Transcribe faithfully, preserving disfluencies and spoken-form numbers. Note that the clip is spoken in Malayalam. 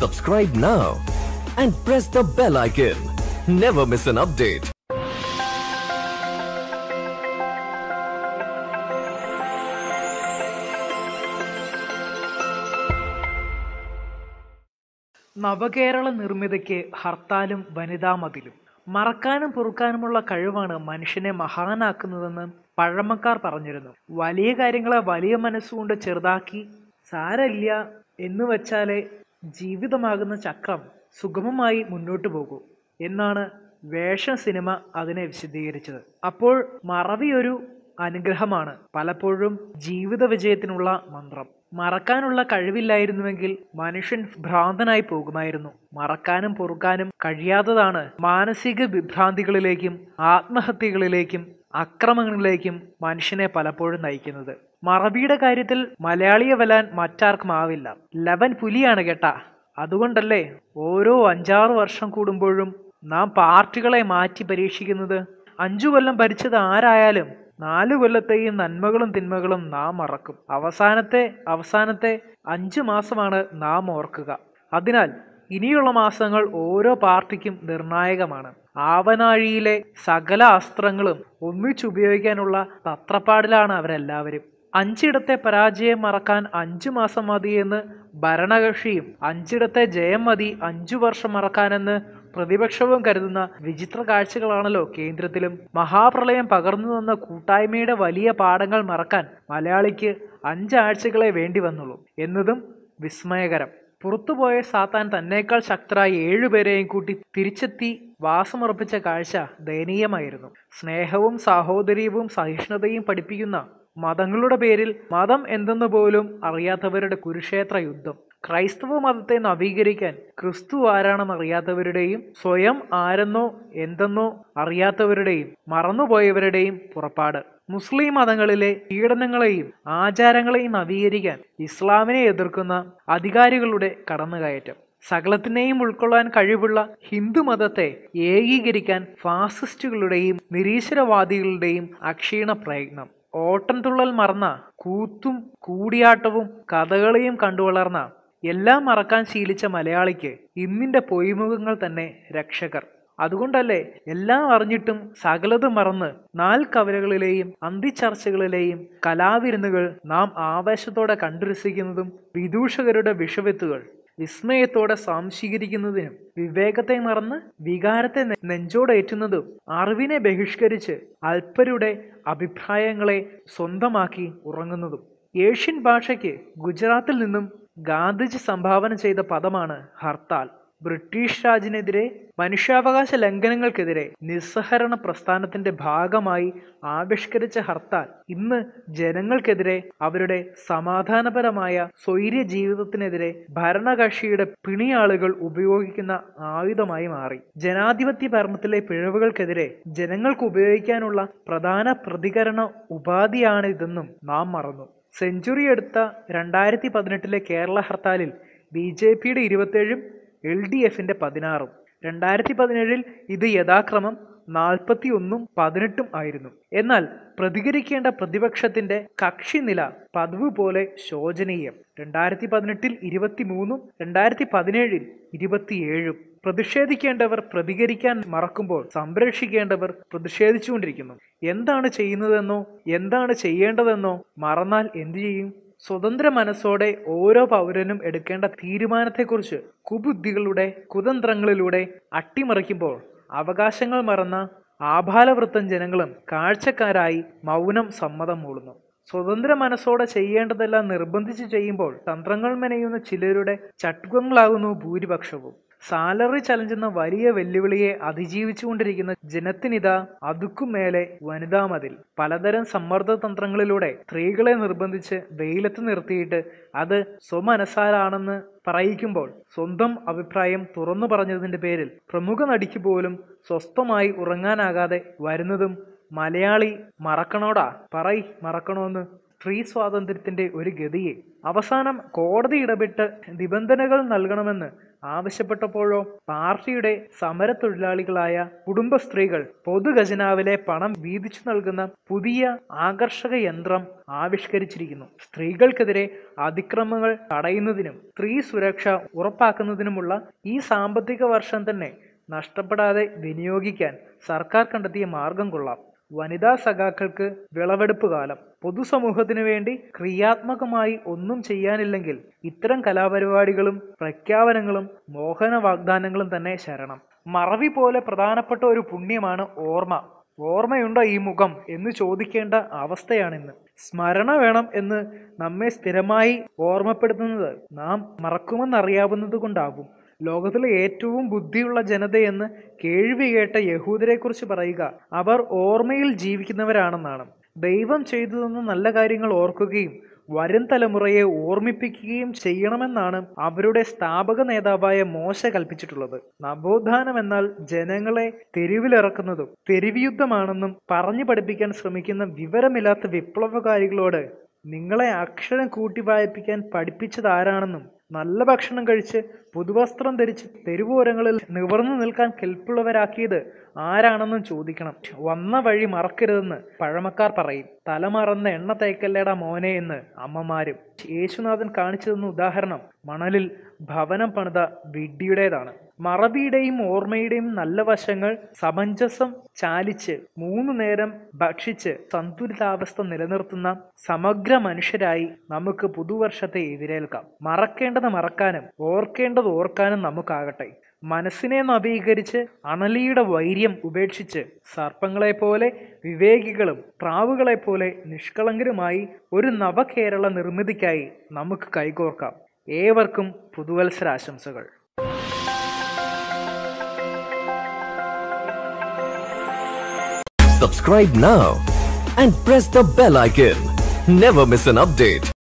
Subscribe now and press the bell icon. Never miss an update. നവകേരള നിർമ്മിതിക്ക് ഹർത്താലും വനിതാ മതിലും. മറക്കാനും പൊറുക്കാനുമുള്ള കഴിവാണ് മനുഷ്യനെ മഹാനാക്കുന്നതെന്ന് പഴമക്കാർ പറഞ്ഞിരുന്നു. വലിയ കാര്യങ്ങളെ വലിയ മനസ്സുകൊണ്ട് ചെറുതാക്കി സാരമില്ല എന്ന് വച്ചാലേ ജീവിതമാകുന്ന ചക്രം സുഗമമായി മുന്നോട്ടു പോകൂ എന്നാണ് വേഷം സിനിമ അതിനെ വിശദീകരിച്ചത്. അപ്പോൾ മറവി ഒരു അനുഗ്രഹമാണ്, പലപ്പോഴും ജീവിത വിജയത്തിനുള്ള മന്ത്രം. മറക്കാനുള്ള കഴിവില്ലായിരുന്നുവെങ്കിൽ മനുഷ്യൻ ഭ്രാന്തനായി പോകുമായിരുന്നു. മറക്കാനും പൊറുക്കാനും കഴിയാത്തതാണ് മാനസിക വിഭ്രാന്തികളിലേക്കും ആത്മഹത്യകളിലേക്കും അക്രമങ്ങളിലേക്കും മനുഷ്യനെ പലപ്പോഴും നയിക്കുന്നത്. മറവിയുടെ കാര്യത്തിൽ മലയാളിയെ വെല്ലാൻ മറ്റാർക്കും ആവില്ല. ലവൻ പുലിയാണ് കേട്ടാ. അതുകൊണ്ടല്ലേ ഓരോ അഞ്ചാറ് വർഷം കൂടുമ്പോഴും നാം പാർട്ടികളെ മാറ്റി പരീക്ഷിക്കുന്നത്. അഞ്ചു കൊല്ലം ഭരിച്ചത് ആരായാലും നാലു കൊല്ലത്തെയും നന്മകളും തിന്മകളും നാം മറക്കും. അവസാനത്തെ അവസാനത്തെ അഞ്ചു മാസമാണ് നാം ഓർക്കുക. അതിനാൽ ഇനിയുള്ള മാസങ്ങൾ ഓരോ പാർട്ടിക്കും നിർണായകമാണ്. ആവനാഴിയിലെ സകല അസ്ത്രങ്ങളും ഒന്നിച്ചുപയോഗിക്കാനുള്ള തത്രപ്പാടിലാണ് അവരെല്ലാവരും. അഞ്ചിടത്തെ പരാജയം മറക്കാൻ അഞ്ചു മാസം മതിയെന്ന് ഭരണകക്ഷിയും അഞ്ചിടത്തെ ജയം മതി അഞ്ചു വർഷം മറക്കാനെന്ന് പ്രതിപക്ഷവും കരുതുന്ന വിചിത്ര കാഴ്ചകളാണല്ലോ കേന്ദ്രത്തിലും. മഹാപ്രളയം പകർന്നു തന്ന കൂട്ടായ്മയുടെ വലിയ പാഠങ്ങൾ മറക്കാൻ മലയാളിക്ക് അഞ്ചാഴ്ചകളെ വേണ്ടി വന്നുള്ളൂ എന്നതും വിസ്മയകരം. പുറത്തുപോയ സാത്താൻ തന്നേക്കാൾ ശക്തരായ ഏഴുപേരെയും കൂട്ടി തിരിച്ചെത്തി വാസമുറപ്പിച്ച കാഴ്ച ദയനീയമായിരുന്നു. സ്നേഹവും സാഹോദര്യവും സഹിഷ്ണുതയും പഠിപ്പിക്കുന്ന മതങ്ങളുടെ പേരിൽ മതം എന്തെന്ന് പോലും അറിയാത്തവരുടെ കുരുക്ഷേത്ര യുദ്ധം. ക്രൈസ്തവ മതത്തെ നവീകരിക്കാൻ ക്രിസ്തു ആരാണെന്ന് അറിയാത്തവരുടെയും സ്വയം ആരെന്നോ എന്തെന്നോ അറിയാത്തവരുടെയും മറന്നുപോയവരുടെയും പുറപ്പാട്. മുസ്ലിം മതങ്ങളിലെ പീഡനങ്ങളെയും ആചാരങ്ങളെയും നവീകരിക്കാൻ ഇസ്ലാമിനെ എതിർക്കുന്ന അധികാരികളുടെ കടന്നുകയറ്റം. സകലത്തിനെയും ഉൾക്കൊള്ളാൻ കഴിവുള്ള ഹിന്ദു മതത്തെ ഏകീകരിക്കാൻ ഫാസിസ്റ്റുകളുടെയും നിരീശ്വരവാദികളുടെയും അക്ഷീണ പ്രയത്നം. ഓട്ടംതുള്ളൽ മറന്ന കൂത്തും കൂടിയാട്ടവും കഥകളിയും കണ്ടുവളർന്ന എല്ലാം മറക്കാൻ ശീലിച്ച മലയാളിക്ക് ഇന്നിന്റെ പൊയ്മുഖങ്ങൾ തന്നെ രക്ഷകർ. അതുകൊണ്ടല്ലേ എല്ലാം അറിഞ്ഞിട്ടും സകലതും മറന്ന് നാൽക്കവലകളിലെയും അന്തിച്ചർച്ചകളിലെയും കലാവിരുന്നുകൾ നാം ആവേശത്തോടെ കണ്ടുരസിക്കുന്നതും വിദൂഷകരുടെ വിഷവെത്തുകൾ വിസ്മയത്തോടെ സ്വാംശീകരിക്കുന്നതിനും വിവേകത്തെ മറന്ന് വികാരത്തെ നെഞ്ചോടേറ്റുന്നതും അറിവിനെ ബഹിഷ്കരിച്ച് അല്പരുടെ അഭിപ്രായങ്ങളെ സ്വന്തമാക്കി ഉറങ്ങുന്നതും. ഏഷ്യൻ ഭാഷയ്ക്ക് ഗുജറാത്തിൽ നിന്നും ഗാന്ധിജി സംഭാവന ചെയ്ത പദമാണ് ഹർത്താൽ. ബ്രിട്ടീഷ് രാജിനെതിരെ മനുഷ്യാവകാശ ലംഘനങ്ങൾക്കെതിരെ നിസ്സഹരണ പ്രസ്ഥാനത്തിന്റെ ഭാഗമായി ആവിഷ്കരിച്ച ഹർത്താൽ ഇന്ന് ജനങ്ങൾക്കെതിരെ അവരുടെ സമാധാനപരമായ സ്വൈര്യ ജീവിതത്തിനെതിരെ ഭരണകക്ഷിയുടെ പിണിയാളുകൾ ഉപയോഗിക്കുന്ന ആയുധമായി മാറി. ജനാധിപത്യ ഭരണത്തിലെ പിഴവുകൾക്കെതിരെ ജനങ്ങൾക്ക് ഉപയോഗിക്കാനുള്ള പ്രധാന പ്രതികരണ ഉപാധിയാണിതെന്നും നാം മറന്നു. സെഞ്ചുറി എടുത്ത രണ്ടായിരത്തി പതിനെട്ടിലെ കേരള ഹർത്താലിൽ ബി ജെ പിയുടെ ഇരുപത്തേഴും എൽ ഡി എഫിന്റെ പതിനാറും. രണ്ടായിരത്തി പതിനേഴിൽ ഇത് യഥാക്രമം നാൽപ്പത്തി ഒന്നും പതിനെട്ടും ആയിരുന്നു. എന്നാൽ പ്രതികരിക്കേണ്ട പ്രതിപക്ഷത്തിന്റെ കക്ഷിനില പതിവ് പോലെ ശോചനീയം. രണ്ടായിരത്തി പതിനെട്ടിൽ ഇരുപത്തി മൂന്നും രണ്ടായിരത്തി പതിനേഴിൽ ഇരുപത്തിയേഴും. പ്രതിഷേധിക്കേണ്ടവർ പ്രതികരിക്കാൻ മറക്കുമ്പോൾ സംരക്ഷിക്കേണ്ടവർ പ്രതിഷേധിച്ചുകൊണ്ടിരിക്കുന്നു. എന്താണ് ചെയ്യുന്നതെന്നോ എന്താണ് ചെയ്യേണ്ടതെന്നോ മറന്നാൽ എന്തു ചെയ്യും? സ്വതന്ത്ര മനസ്സോടെ ഓരോ പൗരനും എടുക്കേണ്ട തീരുമാനത്തെക്കുറിച്ച് കുബുദ്ധികളുടെ കുതന്ത്രങ്ങളിലൂടെ അട്ടിമറിക്കുമ്പോൾ അവകാശങ്ങൾ മറന്ന ആഭാലവൃത്തം ജനങ്ങളും കാഴ്ചക്കാരായി മൗനം സമ്മതം മൂളുന്നു. സ്വതന്ത്ര മനസ്സോടെ ചെയ്യേണ്ടതെല്ലാം നിർബന്ധിച്ച് ചെയ്യുമ്പോൾ തന്ത്രങ്ങൾ മെനയുന്ന ചിലരുടെ ചട്ടുകങ്ങളാകുന്നു ഭൂരിപക്ഷവും. സാലറി ചലഞ്ചെന്ന വലിയ വെല്ലുവിളിയെ അതിജീവിച്ചുകൊണ്ടിരിക്കുന്ന ജനത്തിനിതാ അതുക്കും മേലെ വനിതാ മതിൽ. പലതരം സമ്മർദ്ദ തന്ത്രങ്ങളിലൂടെ സ്ത്രീകളെ നിർബന്ധിച്ച് വെയിലത്ത് നിർത്തിയിട്ട് അത് സ്വമനസാലാണെന്ന് പറയിക്കുമ്പോൾ സ്വന്തം അഭിപ്രായം തുറന്നു പറഞ്ഞതിന്റെ പേരിൽ പ്രമുഖ നടിക്ക് പോലും സ്വസ്ഥമായി ഉറങ്ങാനാകാതെ വരുന്നതും മലയാളി മറക്കണോടാ പറയ് മറക്കണോന്ന്. സ്ത്രീ സ്വാതന്ത്ര്യത്തിന്റെ ഒരു ഗതിയെ. അവസാനം കോടതി ഇടപെട്ട് നിബന്ധനകൾ നൽകണമെന്ന് ആവശ്യപ്പെട്ടപ്പോഴോ പാർട്ടിയുടെ സമരത്തൊഴിലാളികളായ കുടുംബ സ്ത്രീകൾ പൊതുഖജനാവിലെ പണം വീതിച്ചു നൽകുന്ന പുതിയ ആകർഷക യന്ത്രം ആവിഷ്കരിച്ചിരിക്കുന്നു. സ്ത്രീകൾക്കെതിരെ അതിക്രമങ്ങൾ തടയുന്നതിനും സ്ത്രീ സുരക്ഷ ഉറപ്പാക്കുന്നതിനുമുള്ള ഈ സാമ്പത്തിക വർഷം തന്നെ നഷ്ടപ്പെടാതെ വിനിയോഗിക്കാൻ സർക്കാർ കണ്ടെത്തിയ മാർഗം കൊള്ളാം. വനിതാ സഖാക്കൾക്ക് വിളവെടുപ്പ് കാലം. പൊതുസമൂഹത്തിനു വേണ്ടി ക്രിയാത്മകമായി ഒന്നും ചെയ്യാനില്ലെങ്കിൽ ഇത്തരം കലാപരിപാടികളും പ്രഖ്യാപനങ്ങളും മോഹന വാഗ്ദാനങ്ങളും തന്നെ ശരണം. മറവി പോലെ പ്രധാനപ്പെട്ട ഒരു പുണ്യമാണ് ഓർമ്മ. ഓർമ്മയുണ്ടോ ഈ മുഖം എന്ന് ചോദിക്കേണ്ട അവസ്ഥയാണിന്ന്. സ്മരണ വേണം എന്ന് നമ്മെ സ്ഥിരമായി ഓർമ്മപ്പെടുത്തുന്നത് നാം മറക്കുമെന്നറിയാവുന്നത് കൊണ്ടാകും. ലോകത്തിലെ ഏറ്റവും ബുദ്ധിയുള്ള ജനതയെന്ന് കേൾവി കേട്ട യഹൂദരെ കുറിച്ച് പറയുക അവർ ഓർമ്മയിൽ ജീവിക്കുന്നവരാണെന്നാണ്. ദൈവം ചെയ്തു തന്ന നല്ല കാര്യങ്ങൾ ഓർക്കുകയും വരും തലമുറയെ ഓർമ്മിപ്പിക്കുകയും ചെയ്യണമെന്നാണ് അവരുടെ സ്ഥാപക നേതാവായ മോശ കൽപ്പിച്ചിട്ടുള്ളത്. നവോത്ഥാനം എന്നാൽ ജനങ്ങളെ തെരുവിലിറക്കുന്നതും തെരുവുയുദ്ധമാണെന്നും പറഞ്ഞു പഠിപ്പിക്കാൻ ശ്രമിക്കുന്ന വിവരമില്ലാത്ത വിപ്ലവകാരികളോട് നിങ്ങളെ അക്ഷരം കൂട്ടി വായിപ്പിക്കാൻ പഠിപ്പിച്ചത് ആരാണെന്നും നല്ല ഭക്ഷണം കഴിച്ച് പുതുവസ്ത്രം ധരിച്ച് തെരുവോരങ്ങളിൽ നിവർന്നു നിൽക്കാൻ കെൽപ്പുള്ളവരാക്കിയത് ആരാണെന്നും ചോദിക്കണം. വന്ന വഴി മറക്കരുതെന്ന് പഴമക്കാർ പറയും. തലമറന്ന എണ്ണ തേക്കല്ലേടാ മോനെ എന്ന് അമ്മമാരും. യേശുനാഥൻ കാണിച്ചു തന്ന ഉദാഹരണം മണലിൽ ഭവനം പണിത വിഡ്ഢിയുടേതാണ്. മറവിയുടെയും ഓർമ്മയുടെയും നല്ല വശങ്ങൾ സമഞ്ജസം ചാലിച്ച് മൂന്നു നേരം ഭക്ഷിച്ച് സന്തുലിതാവസ്ഥ നിലനിർത്തുന്ന സമഗ്ര മനുഷ്യരായി നമുക്ക് പുതുവർഷത്തെ എതിരേൽക്കാം. മറക്കേണ്ടത് മറക്കാനും ഓർക്കേണ്ടത് ഓർക്കാനും നമുക്കാകട്ടെ. മനസ്സിനെ നവീകരിച്ച് അണലിയുടെ വൈര്യം ഉപേക്ഷിച്ച് സർപ്പങ്ങളെപ്പോലെ വിവേകികളും പ്രാവുകളെപ്പോലെ നിഷ്കളങ്കരുമായി ഒരു നവകേരള നിർമ്മിതിക്കായി നമുക്ക് കൈകോർക്കാം. ഏവർക്കും പുതുവത്സരാശംസകൾ. Subscribe now and press the bell icon. Never miss an update.